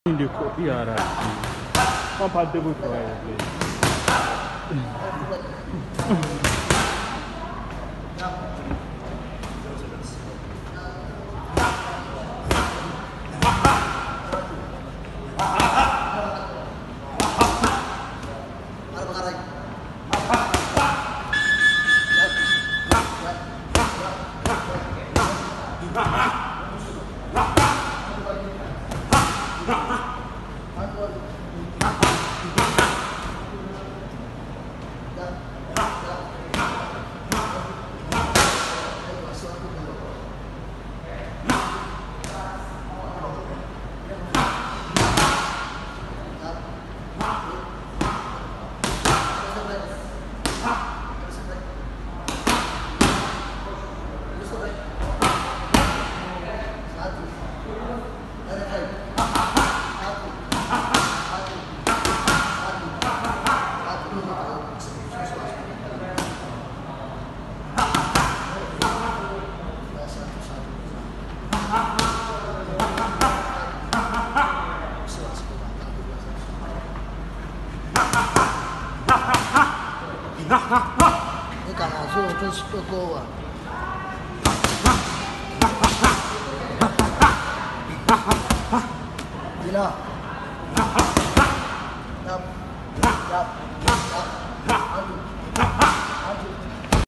in the copy are compatible for please. Ini kan langsung terus ke gua. Gila. Yap. Yap. Yap.